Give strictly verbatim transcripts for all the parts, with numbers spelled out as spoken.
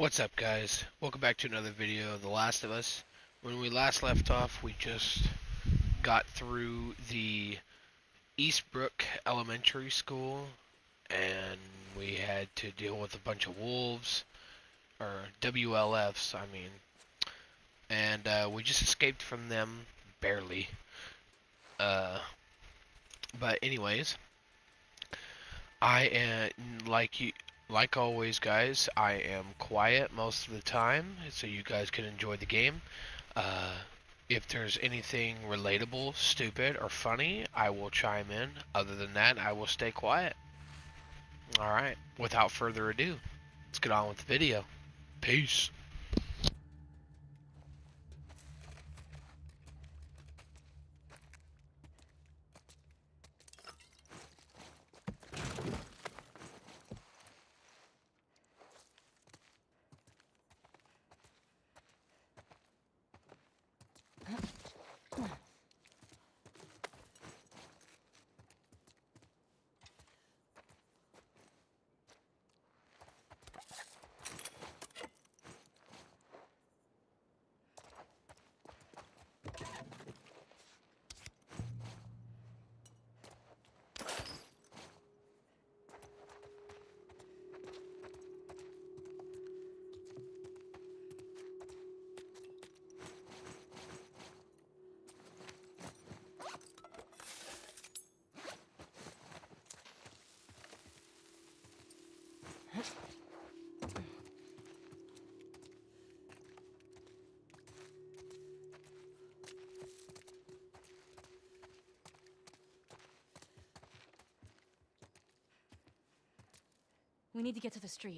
What's up, guys? Welcome back to another video of The Last of Us. When we last left off, we just got through the Eastbrook Elementary School, and we had to deal with a bunch of wolves, or W L Fs, I mean. And uh, we just escaped from them, barely. Uh, but anyways, I am, like you, like always, guys, I am quiet most of the time, so you guys can enjoy the game. Uh, if there's anything relatable, stupid, or funny, I will chime in. Other than that, I will stay quiet. Alright, without further ado, let's get on with the video. Peace. We need to get to the street.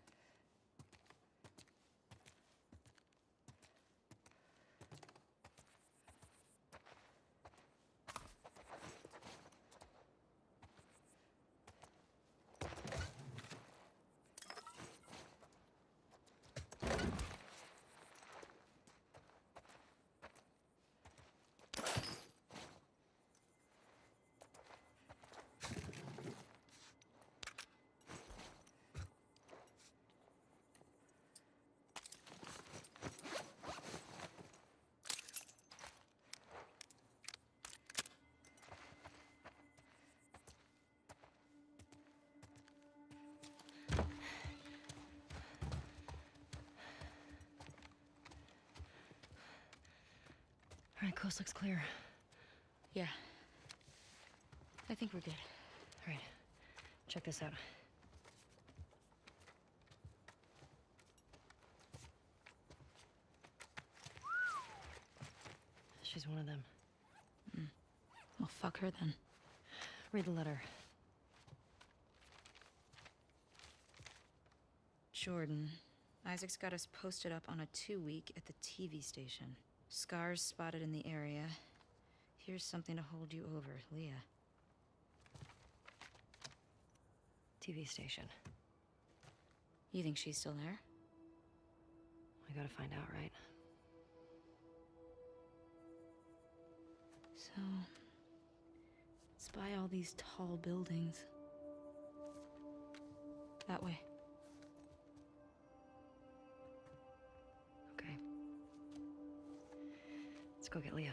All right, coast looks clear. Yeah. I think we're good. All right, check this out. She's one of them. Mm. Well, fuck her then. Read the letter. Jordan, Isaac's got us posted up on a two-week at the T V station. Scars spotted in the area. Here's something to hold you over, Leah. T V station. You think she's still there? I gotta find out, right? So, spy all these tall buildings. That way. Okay. Let's go get Leah.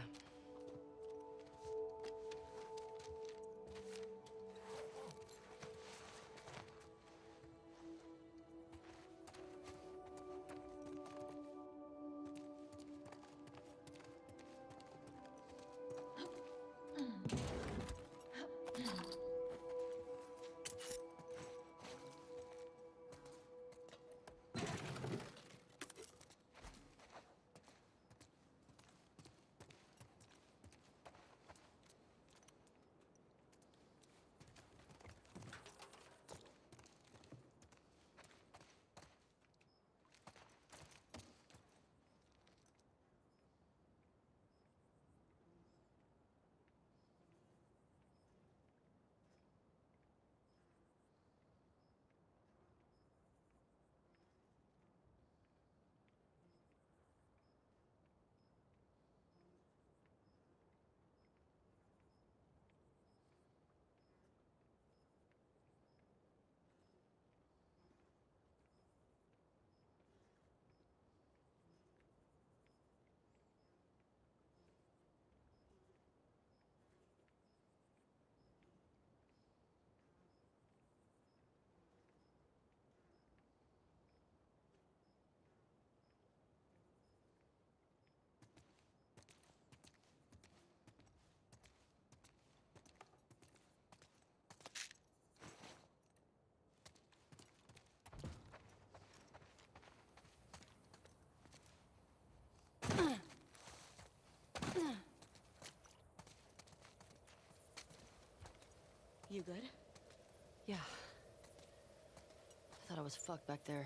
You good? Yeah. I thought I was fucked back there.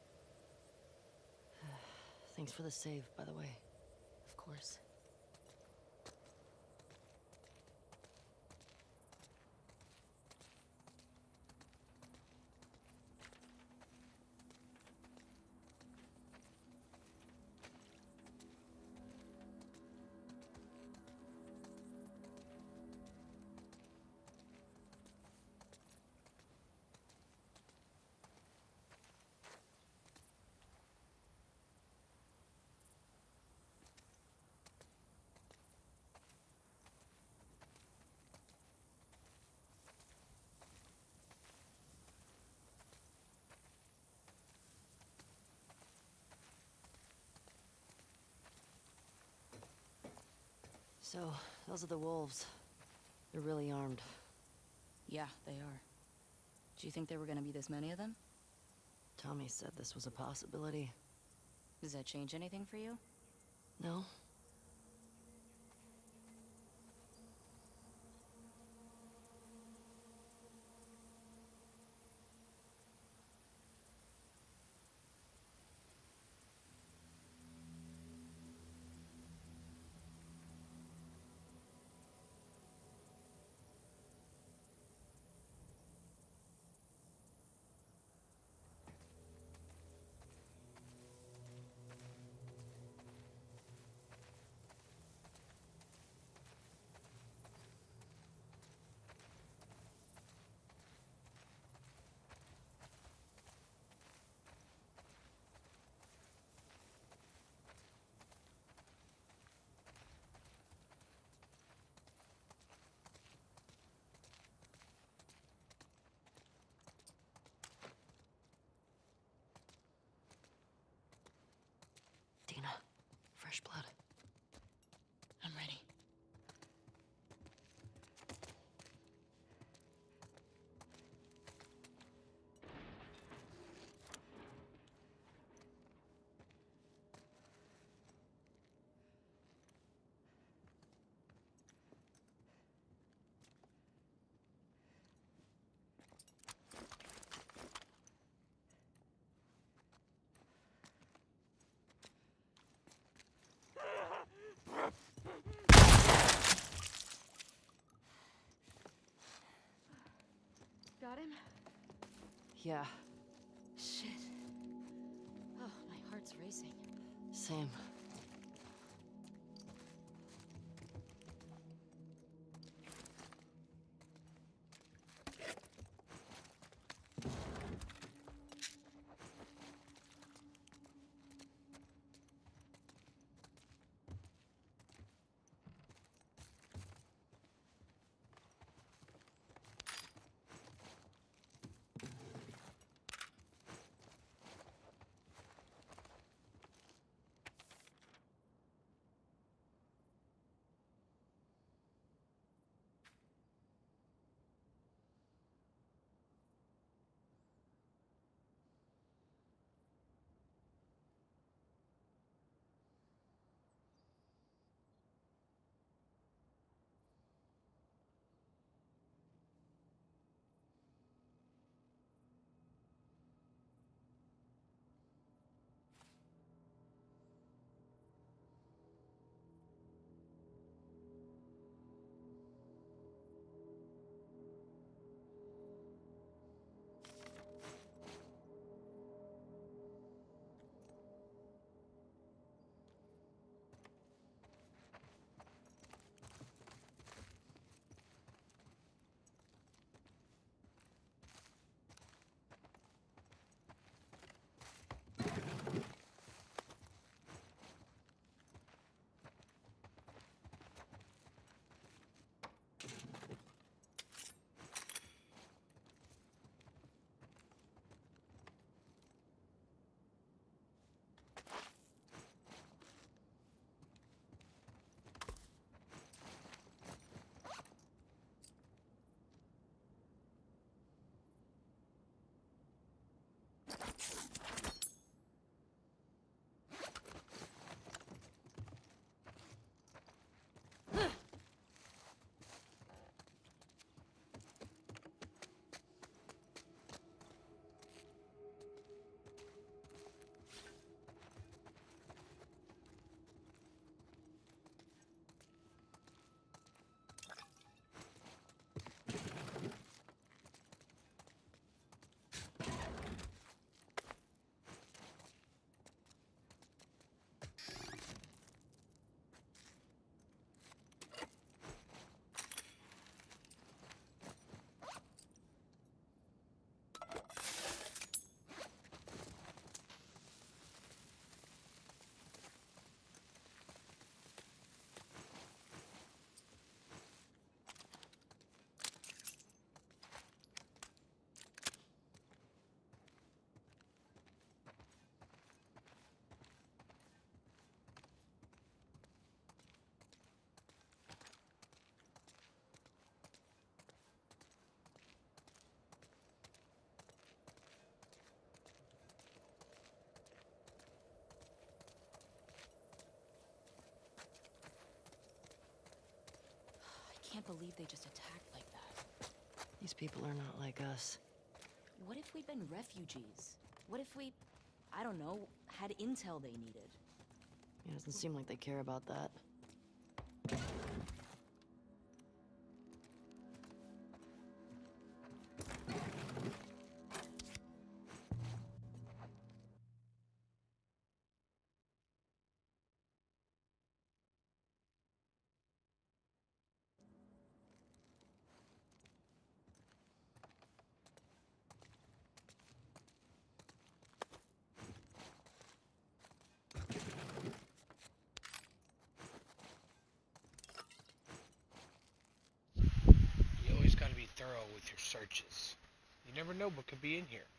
Thanks for the save, by the way. Of course. So, those are the wolves. They're really armed. Yeah, they are. Do you think there were gonna be this many of them? Tommy said this was a possibility. Does that change anything for you? No? Dina, fresh blood. I'm ready. Got him? Yeah, Shit. Oh, my heart's racing. same. can't believe they just attacked like that. These people are not like us. What if we'd been refugees? What if we, I don't know, had intel they needed? It doesn't seem like they care about that. You always gotta be thorough with your searches. You never know what could be in here.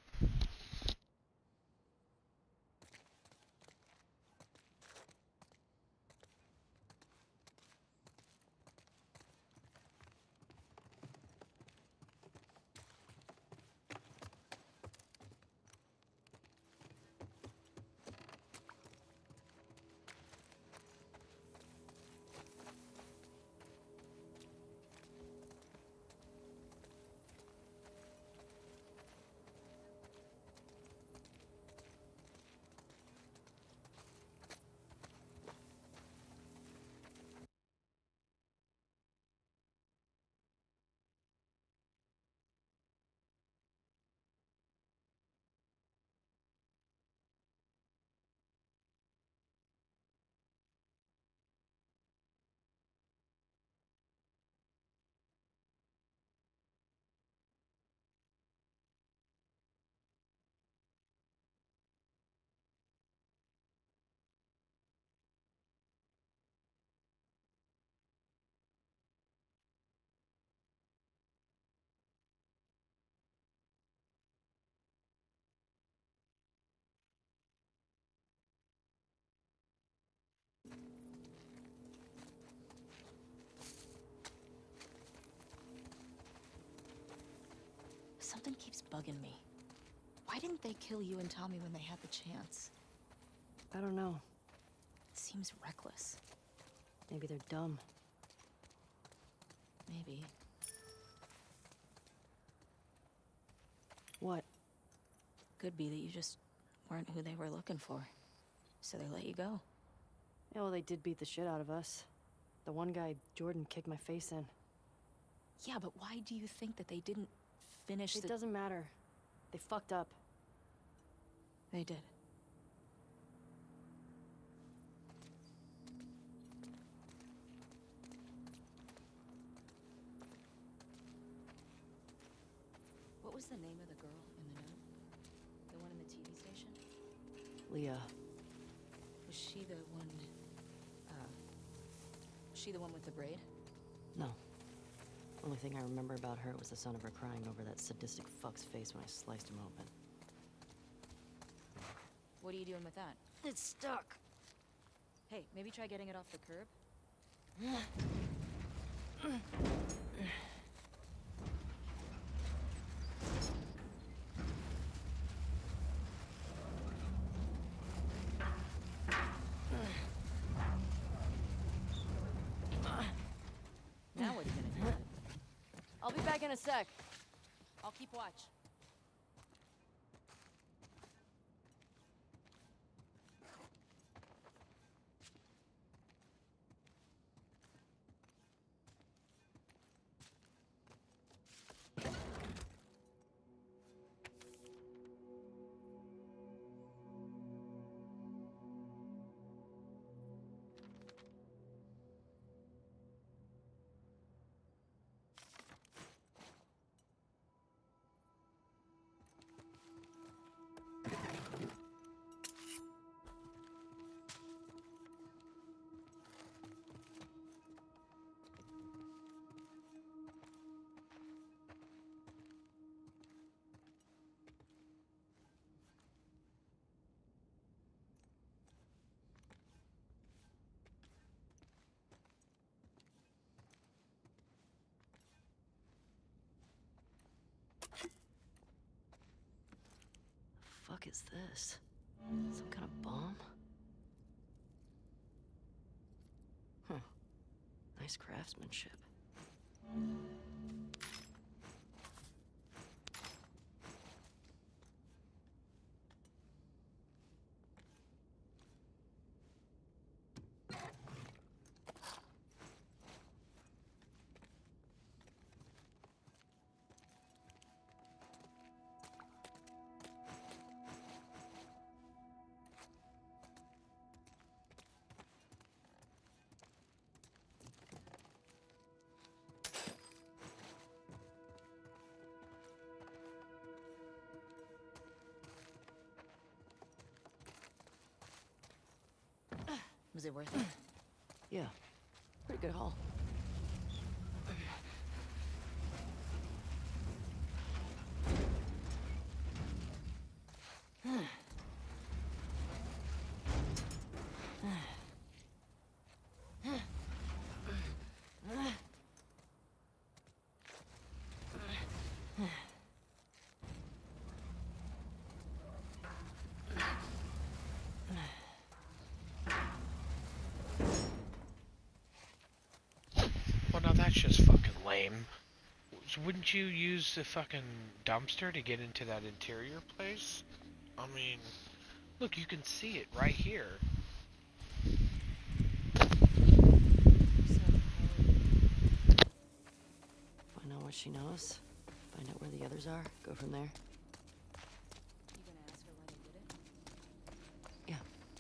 Something keeps bugging me. Why didn't they kill you and Tommy when they had the chance? I don't know. It seems reckless. Maybe they're dumb. Maybe. What? Could be that you just weren't who they were looking for. So they let you go. Yeah, well, they did beat the shit out of us. The one guy, Jordan, kicked my face in. Yeah, but why do you think that they didn't finish It the... doesn't matter. They fucked up. They did. What was the name of the girl in the note? The one in the T V station? Leah. Was she the one... Uh... Was she the one with the braid? No. Only thing I remember about her was the sound of her crying over that sadistic fuck's face when I sliced him open. What are you doing with that? It's stuck. Hey, maybe try getting it off the curb? Now what are you gonna do? I'll be back in a sec. I'll keep watch. The fuck is this? Some kind of bomb? Huh. Nice craftsmanship. Was it worth it? Yeah. Pretty good haul. Well, now that's just fucking lame. Wouldn't you use the fucking dumpster to get into that interior place? I mean, look, you can see it right here. Find out what she knows. Find out where the others are. Go from there. You gonna ask her why they did it? Yeah.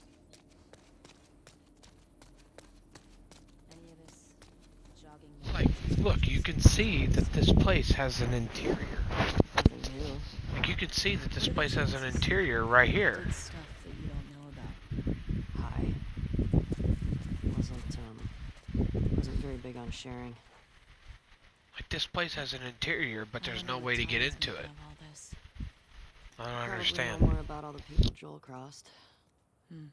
Any of this jogging? Like, look, you can see that this place has an interior. Nothing new. Like, you can see that this place has an interior right here. Good stuff that you don't know about. Hi. Wasn't, um... Wasn't very big on sharing. Like, this place has an interior, but there's I no wonder way to what get Tom's into making it. of all this. I don't Probably understand. know more about all the people Joel crossed. Hmm.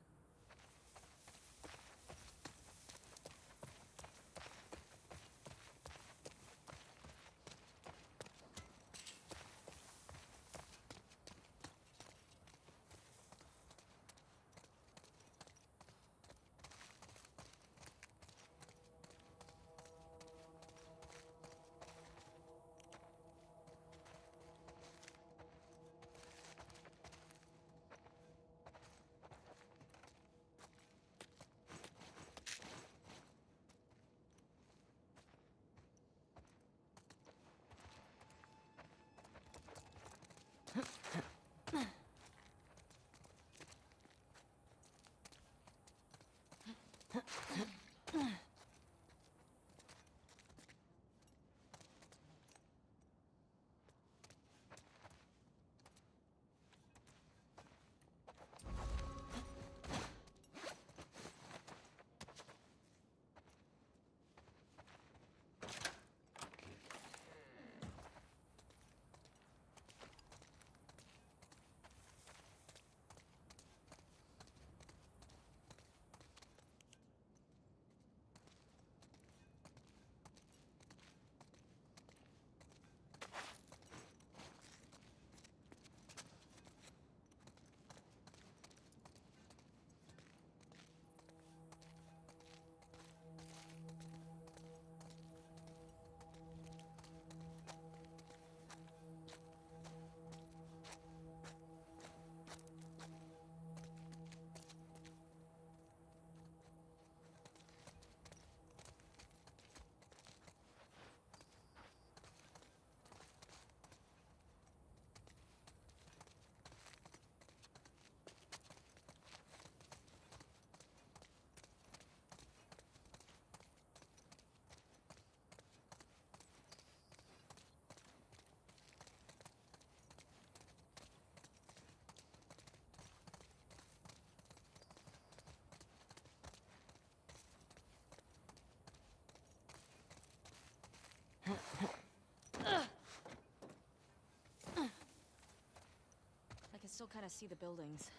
I can still kind of see the buildings.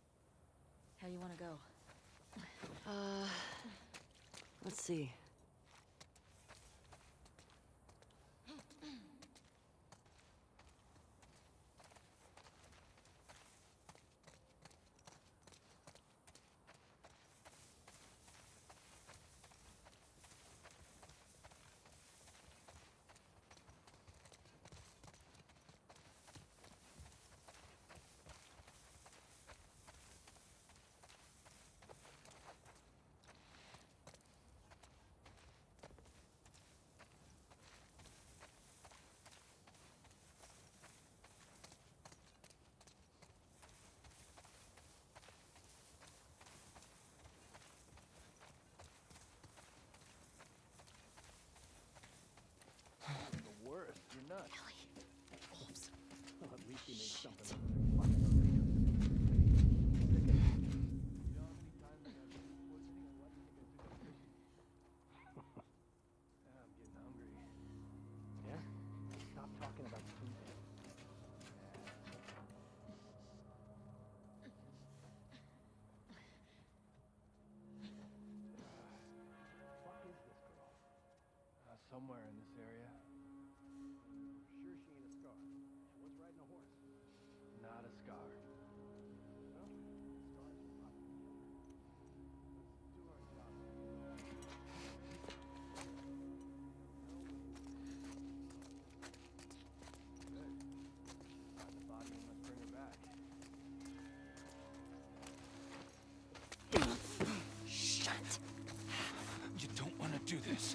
How you want to go? Uh... Let's see. nuts. Ellie. Wolves. Well, at least he made Shit. something of the fucking arena. You know how many times I got food poisoning or what because I took up fishing? Yeah, I'm getting hungry. Yeah? Stop talking about food. Fuck is this girl? Uh, somewhere in this area. Sure she ain't a scar. What's riding a horse? Not a scar. Well, scars are possible. Let's do our job. Good. Find the body and let's bring her back. Shut. You don't want to do this.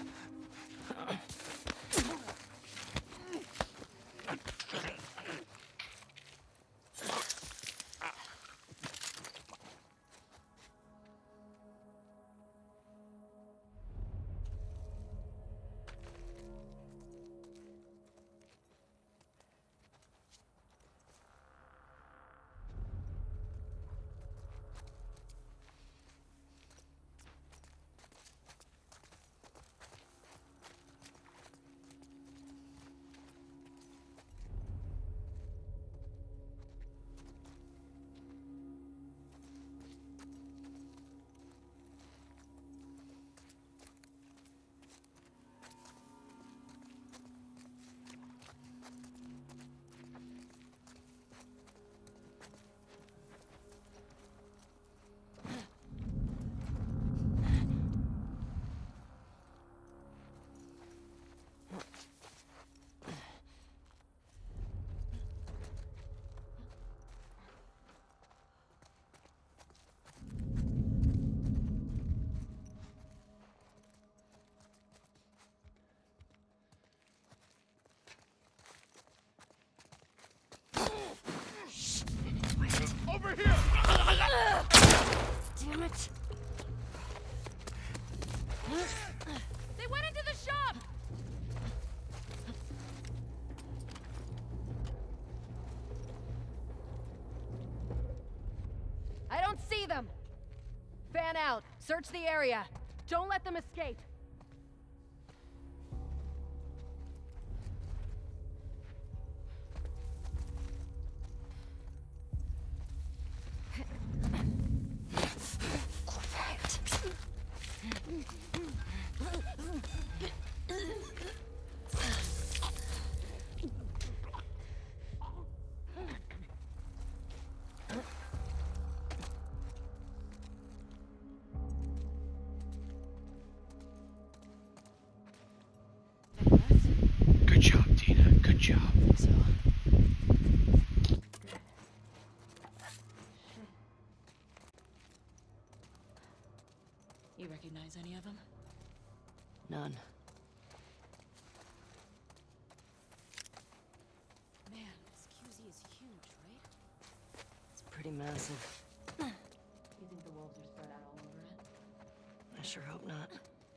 Over here! Damn it. They went into the shop! I don't see them. Fan out. Search the area. Don't let them escape. Good job, Tina. Good job. So. You recognize any of them? None. Man, this Q Z is huge, right? It's pretty massive. You think the wolves are spread out all over it? I sure hope not.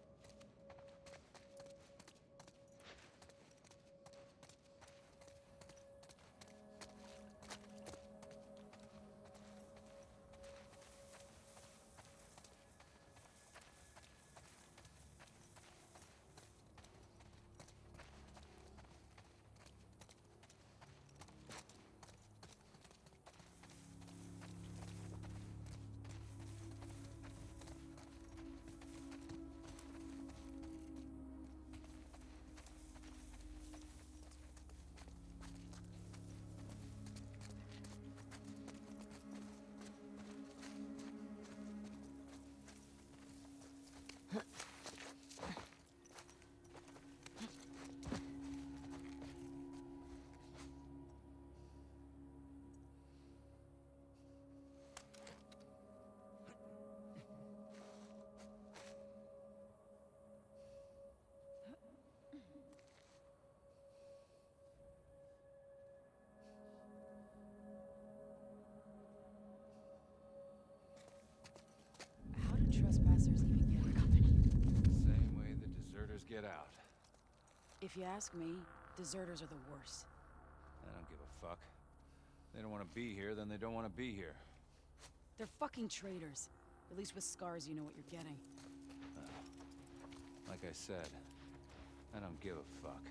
How do trespassers even get company? Same way the deserters get out. If you ask me, Deserters are the worst. I don't give a fuck. They don't want to be here, then they don't want to be here. They're fucking traitors. At least with scars, you know what you're getting. Uh, like I said, I don't give a fuck.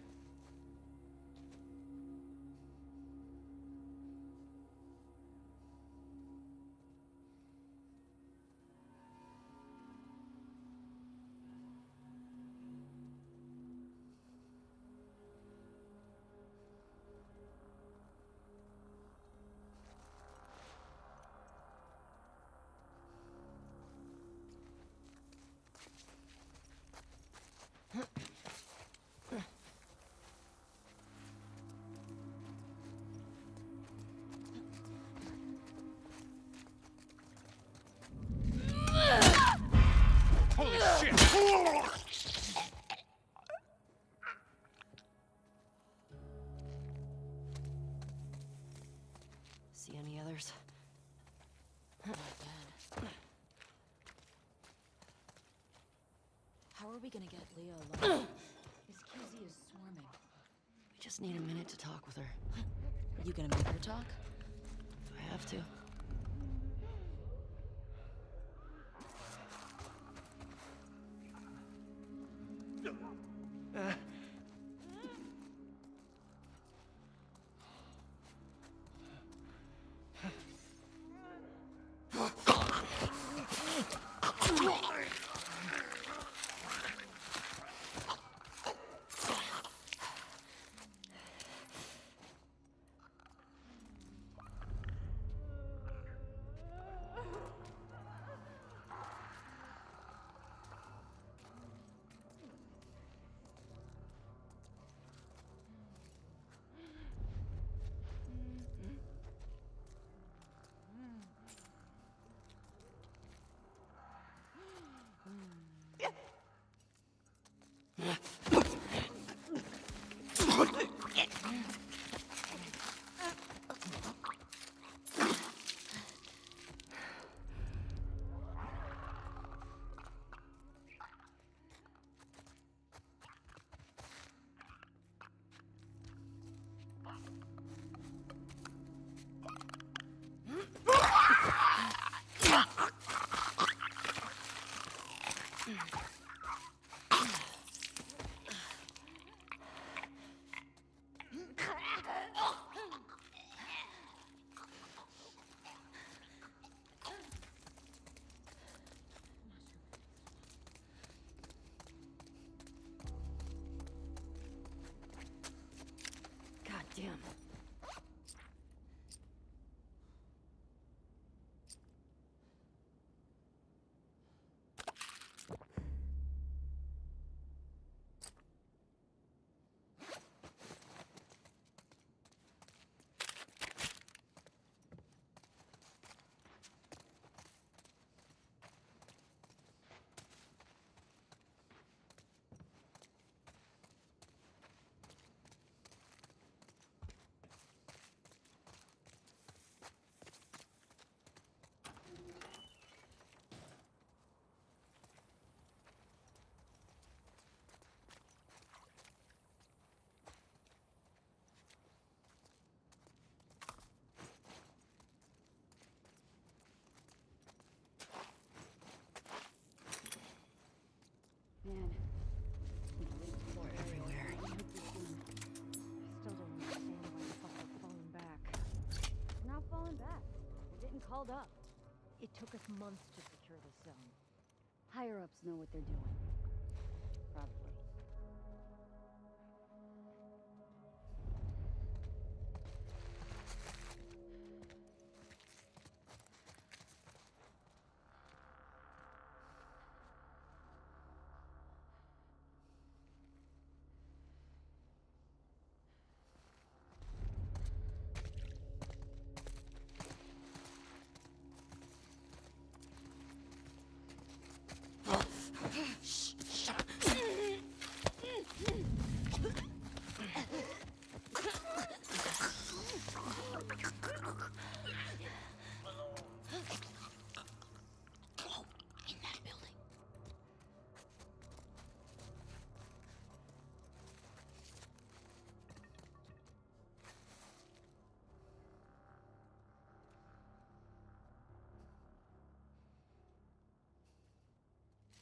Holy shit! See any others? How are we gonna get Leah alone? His Q Z is swarming. We just need a minute to talk with her. You gonna make her talk? Do I have to? God damn. Man. Floor everywhere. I still don't understand why the fuck we're falling back. We're not falling back. We're getting called up. It took us months to secure this zone. Higher-ups know what they're doing. Probably. Shh, shut up.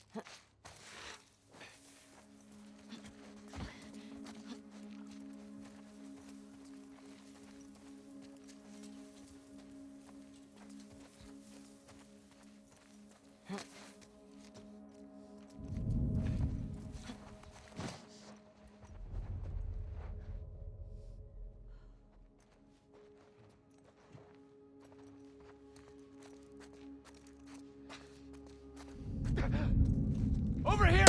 Over here!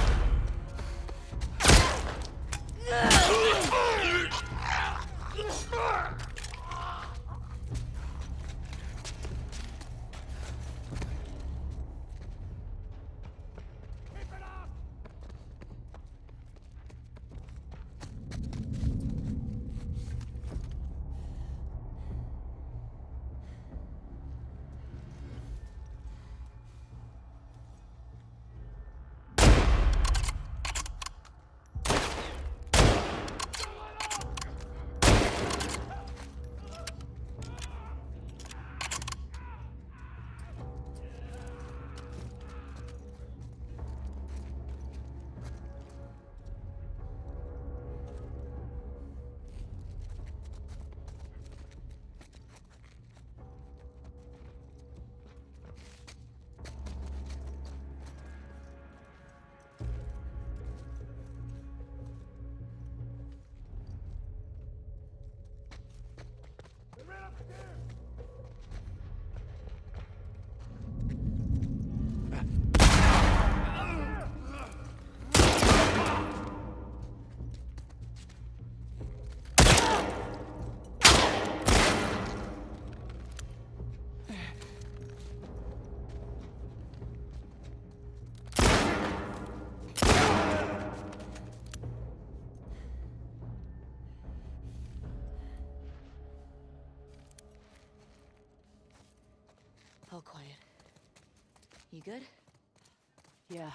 All quiet. You good? Yeah.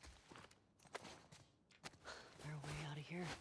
Better way out of here.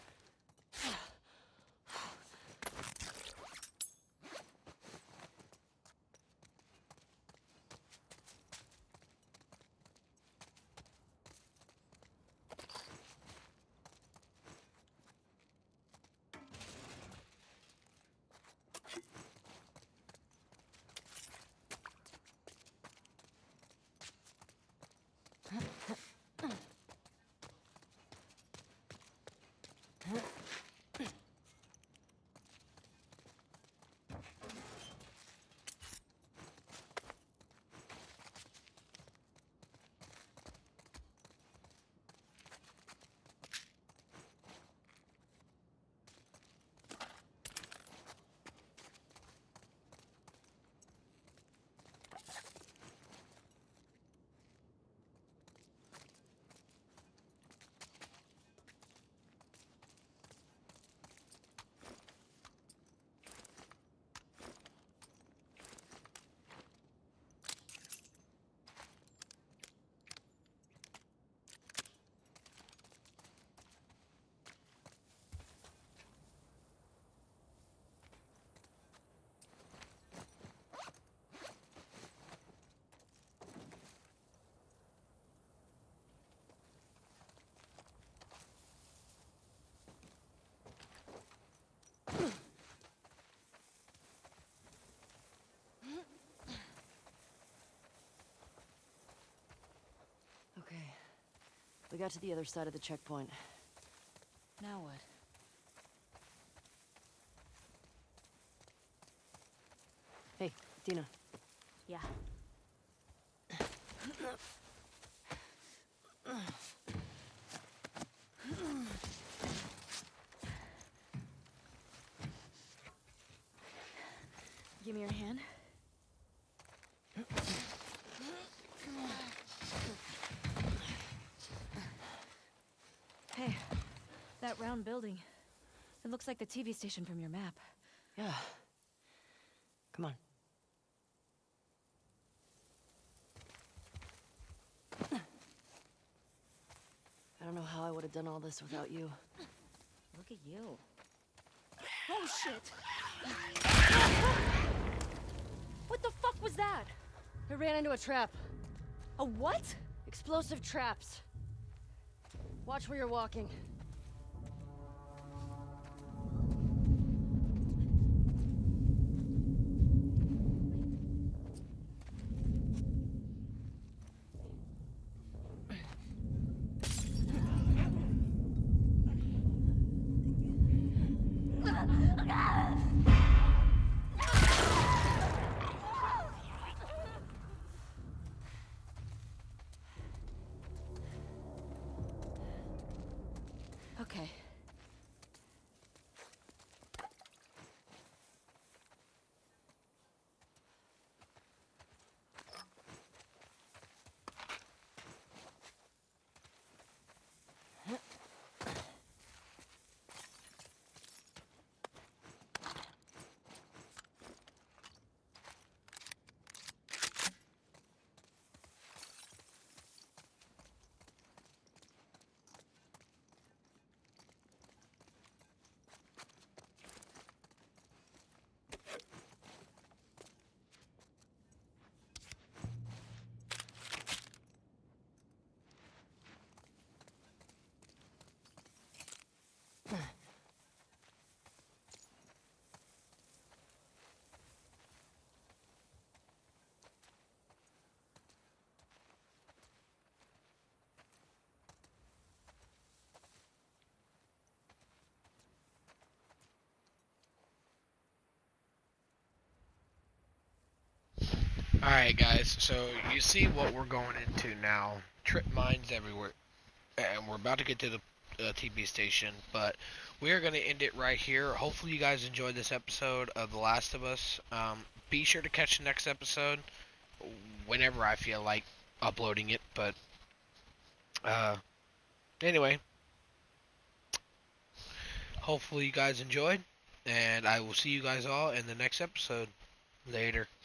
Okay. We got to the other side of the checkpoint. Now what? Hey, Dina. Yeah. Give me your hand. Hey, that round building. It looks like the T V station from your map. Yeah. Come on. I don't know how I would have done all this without you. Look at you. Oh, shit! What the fuck was that? I ran into a trap. A what? Explosive traps. Watch where you're walking. Okay. Alright guys, so you see what we're going into now. Trip mines everywhere. And we're about to get to the uh, T V station, but we are going to end it right here. Hopefully you guys enjoyed this episode of The Last of Us. Um, be sure to catch the next episode whenever I feel like uploading it, but uh, anyway, hopefully you guys enjoyed, and I will see you guys all in the next episode. Later.